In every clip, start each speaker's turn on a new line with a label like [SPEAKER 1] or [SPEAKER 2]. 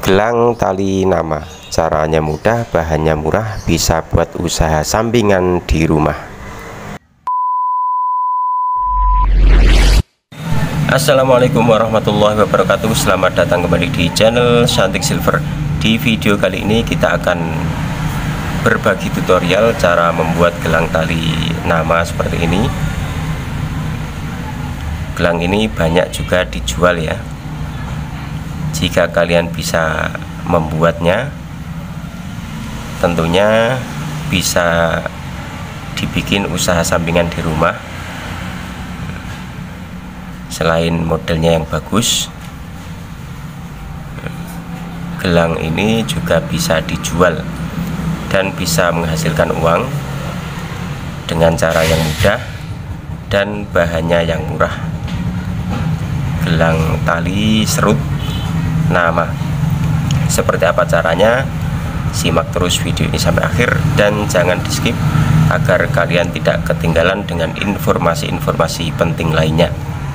[SPEAKER 1] Gelang tali nama, caranya mudah, bahannya murah, bisa buat usaha sampingan di rumah. Assalamualaikum warahmatullahi wabarakatuh. Selamat datang kembali di channel Cantik Silver. Di video kali ini kita akan berbagi tutorial cara membuat gelang tali nama seperti ini. Gelang ini banyak juga dijual ya. Jika kalian bisa membuatnya, tentunya bisa dibikin usaha sampingan di rumah. Selain modelnya yang bagus, gelang ini juga bisa dijual dan bisa menghasilkan uang dengan cara yang mudah dan bahannya yang murah. Gelang tali serut nama, seperti apa caranya? Simak terus video ini sampai akhir dan jangan di skip agar kalian tidak ketinggalan dengan informasi-informasi penting lainnya.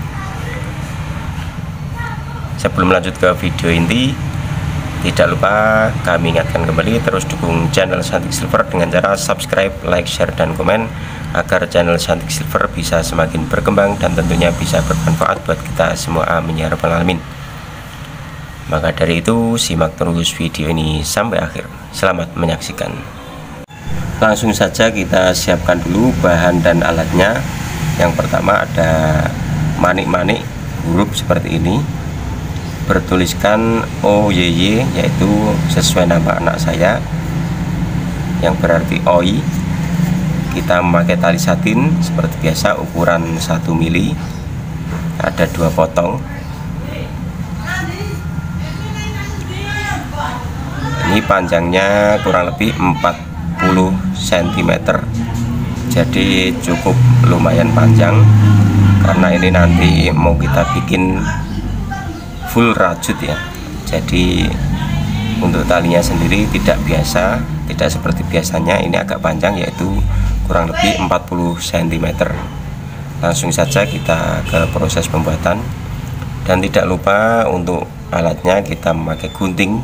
[SPEAKER 1] Sebelum lanjut ke video inti, tidak lupa kami ingatkan kembali terus dukung channel Cantik Silver dengan cara subscribe, like, share, dan komen agar channel Cantik Silver bisa semakin berkembang dan tentunya bisa bermanfaat buat kita semua. Amin ya rabbal alamin. Maka dari itu simak terus video ini sampai akhir. Selamat menyaksikan. Langsung saja kita siapkan dulu bahan dan alatnya. Yang pertama ada manik-manik huruf seperti ini, bertuliskan OYY, yaitu sesuai nama anak saya yang berarti OI. Kita memakai tali satin seperti biasa ukuran 1 mili, ada 2 potong. Ini panjangnya kurang lebih 40 cm, jadi cukup lumayan panjang karena ini nanti mau kita bikin full rajut ya. Jadi untuk talinya sendiri tidak biasa, tidak seperti biasanya, ini agak panjang yaitu kurang lebih 40 cm. Langsung saja kita ke proses pembuatan. Dan tidak lupa untuk alatnya kita memakai gunting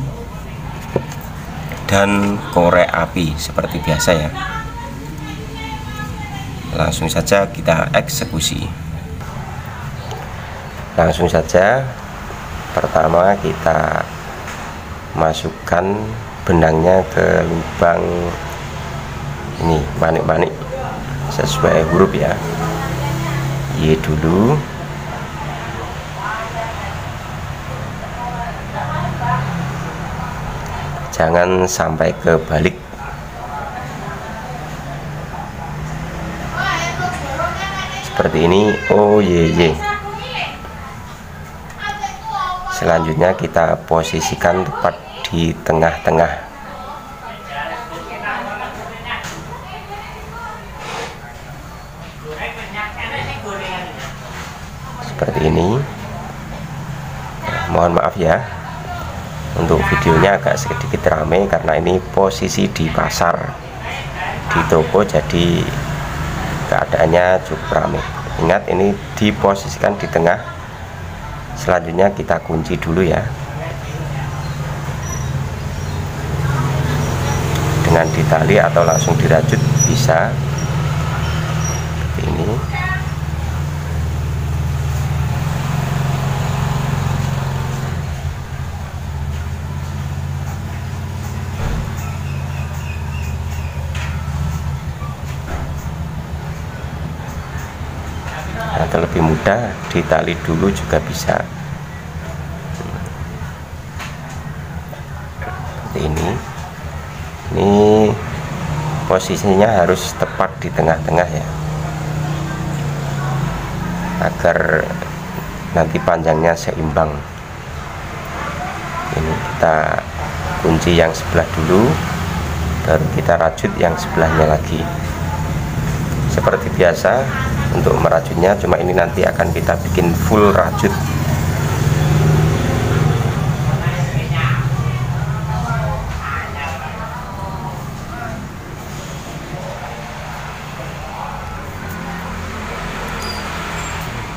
[SPEAKER 1] dan korek api seperti biasa ya. Langsung saja kita eksekusi. Langsung saja, pertama kita masukkan benangnya ke lubang ini, manik-manik sesuai huruf ya. Y dulu, jangan sampai kebalik. Seperti ini, OYY. Selanjutnya kita posisikan tepat di tengah-tengah. Seperti ini. Mohon maaf ya, untuk videonya agak sedikit ramai karena ini posisi di pasar, di toko, jadi keadaannya cukup ramai. Ingat, ini diposisikan di tengah. Selanjutnya kita kunci dulu ya, dengan ditali atau langsung dirajut bisa seperti ini. Atau lebih mudah ditali dulu juga bisa. Seperti ini. Ini posisinya harus tepat di tengah-tengah ya, agar nanti panjangnya seimbang. Ini kita kunci yang sebelah dulu, baru kita rajut yang sebelahnya lagi. Seperti biasa untuk merajutnya, cuma ini nanti akan kita bikin full rajut.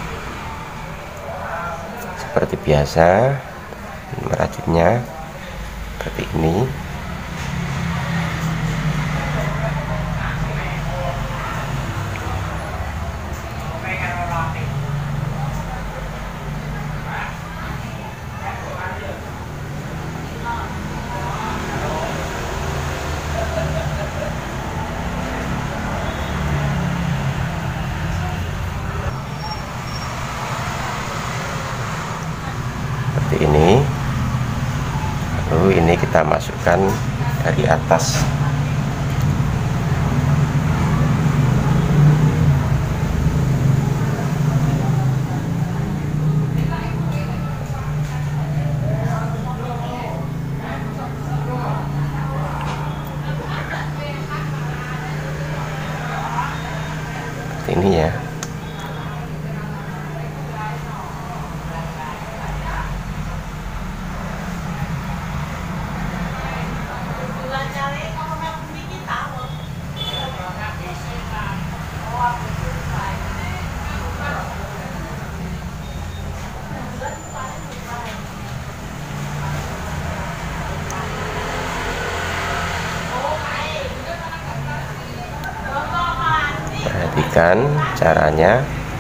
[SPEAKER 1] Seperti biasa merajutnya. seperti ini. Seperti ini. Lalu ini kita masukkan dari atas. Seperti ini ya. Perhatikan caranya.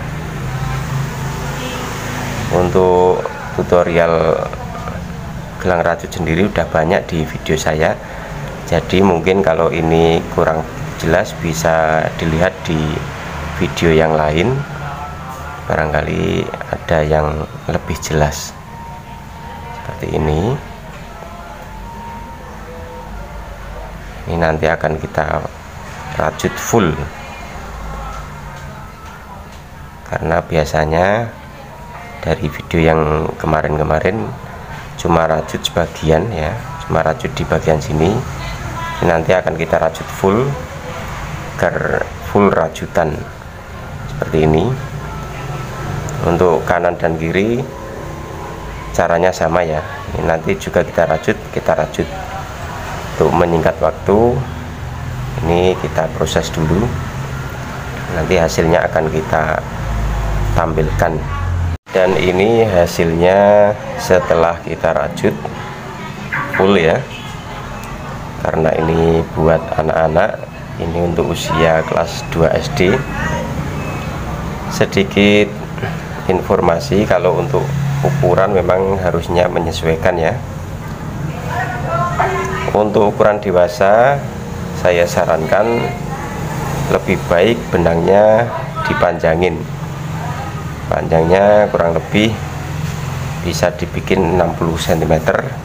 [SPEAKER 1] Untuk tutorial gelang rajut sendiri udah banyak di video saya, jadi mungkin kalau ini kurang jelas bisa dilihat di video yang lain, barangkali ada yang lebih jelas. Seperti ini. Ini nanti akan kita rajut full, karena biasanya dari video yang kemarin-kemarin cuma rajut sebagian ya, cuma rajut di bagian sini. Ini nanti akan kita rajut full, agar full rajutan seperti ini. Untuk kanan dan kiri caranya sama ya, ini nanti juga kita rajut. Untuk menyingkat waktu, ini kita proses dulu, nanti hasilnya akan kita tampilkan. Dan ini hasilnya setelah kita rajut full ya, karena ini buat anak-anak, ini untuk usia kelas 2 SD. Sedikit informasi, kalau untuk ukuran memang harusnya menyesuaikan ya. Untuk ukuran dewasa saya sarankan lebih baik benangnya dipanjangin. Panjangnya kurang lebih bisa dibikin 60 cm,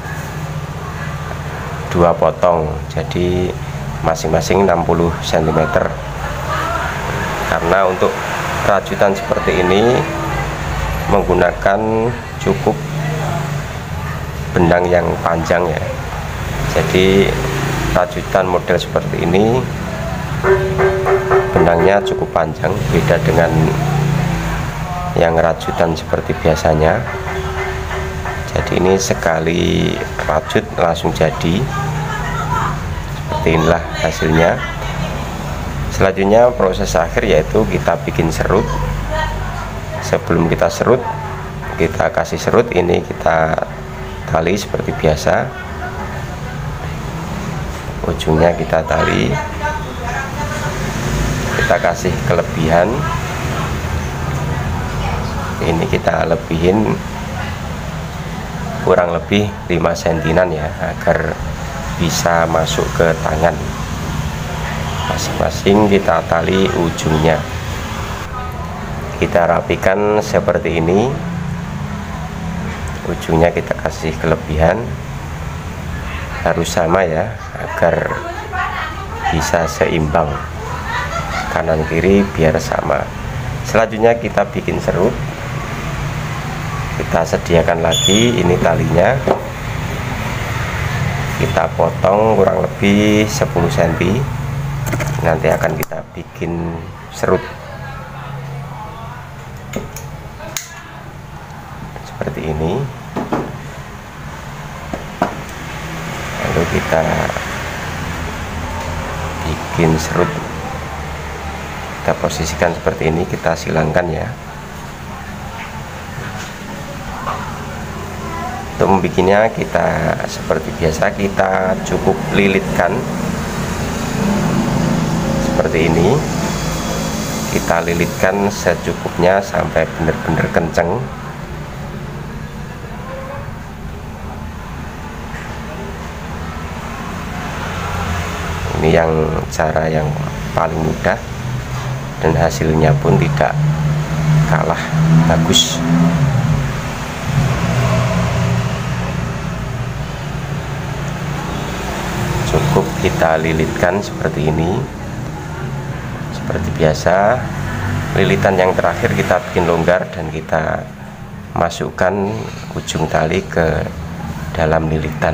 [SPEAKER 1] 2 potong, jadi masing-masing 60 cm. Karena untuk rajutan seperti ini menggunakan cukup benang yang panjang ya, jadi rajutan model seperti ini benangnya cukup panjang, beda dengan yang rajutan seperti biasanya. Jadi ini sekali rajut langsung jadi. Seperti inilah hasilnya. Selanjutnya proses akhir yaitu kita bikin serut. Sebelum kita serut, kita kasih serut, ini kita tali seperti biasa. Ujungnya kita tali, kita kasih kelebihan. Ini kita lebihin kurang lebih 5 cm ya, agar bisa masuk ke tangan. Masing-masing kita tali ujungnya, kita rapikan seperti ini. Ujungnya kita kasih kelebihan, harus sama ya, agar bisa seimbang kanan kiri biar sama. Selanjutnya kita bikin serut, kita sediakan lagi ini talinya, kita potong kurang lebih 10 cm. Nanti akan kita bikin serut seperti ini. Lalu kita bikin serut, kita posisikan seperti ini, kita silangkan ya. Untuk Untuk membuatnya kita seperti biasa, kita cukup lilitkan seperti ini. Kita lilitkan secukupnya sampai benar-benar kenceng. Ini yang cara yang paling mudah dan hasilnya pun tidak kalah bagus. Cukup kita lilitkan seperti ini. Seperti biasa, lilitan yang terakhir kita bikin longgar dan kita masukkan ujung tali ke dalam lilitan.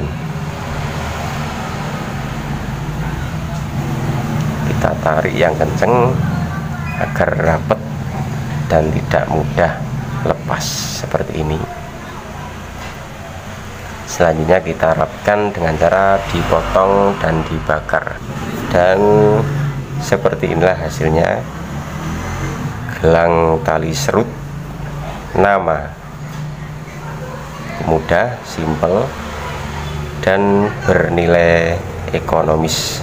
[SPEAKER 1] Kita tarik yang kenceng agar rapat dan tidak mudah lepas seperti ini. Selanjutnya kita rapatkan dengan cara dipotong dan dibakar, dan seperti inilah hasilnya gelang tali serut Nama. Mudah, simple, dan bernilai ekonomis.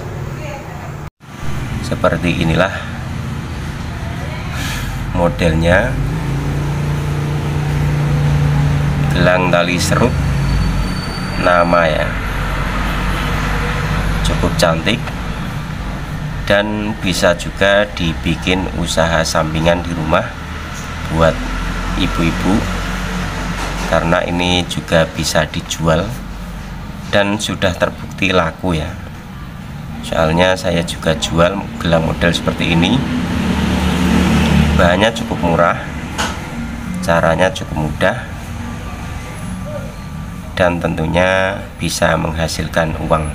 [SPEAKER 1] Seperti inilah modelnya gelang tali serut Nama ya, cukup cantik dan bisa juga dibikin usaha sampingan di rumah buat ibu-ibu, karena ini juga bisa dijual dan sudah terbukti laku ya. Soalnya saya juga jual gelang model seperti ini, bahannya cukup murah, caranya cukup mudah, dan tentunya bisa menghasilkan uang.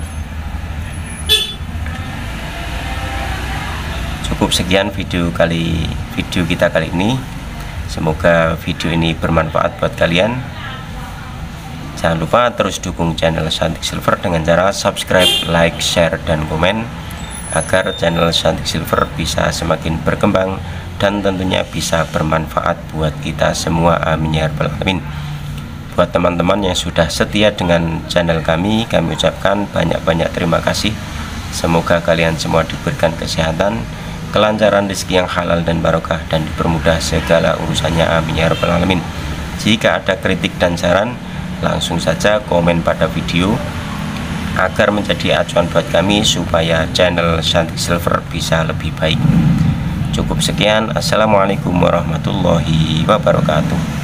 [SPEAKER 1] Cukup sekian video kita kali ini. Semoga video ini bermanfaat buat kalian. Jangan lupa terus dukung channel Cantik Silver dengan cara subscribe, like, share, dan komen agar channel Cantik Silver bisa semakin berkembang dan tentunya bisa bermanfaat buat kita semua. Amin ya rabbal alamin. Buat teman-teman yang sudah setia dengan channel kami ucapkan banyak-banyak terima kasih. Semoga kalian semua diberikan kesehatan, kelancaran rezeki yang halal dan barokah, dan dipermudah segala urusannya. Amin ya rabbal alamin. Jika ada kritik dan saran, langsung saja komen pada video agar menjadi acuan buat kami supaya channel Cantik Silver bisa lebih baik. Cukup sekian. Assalamualaikum warahmatullahi wabarakatuh.